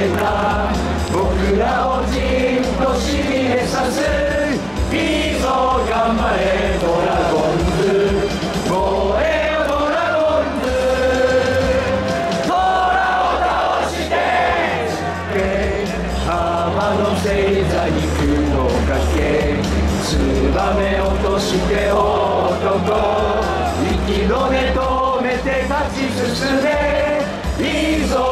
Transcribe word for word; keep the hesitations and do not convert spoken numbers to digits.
けた僕らをじっとしびれさす。いいぞ頑張れドラゴンズ、燃えよドラゴンズ。空を倒して浜の星座に雲かけ、ツバメ落として男、息の根止めて勝ち進め。いいぞ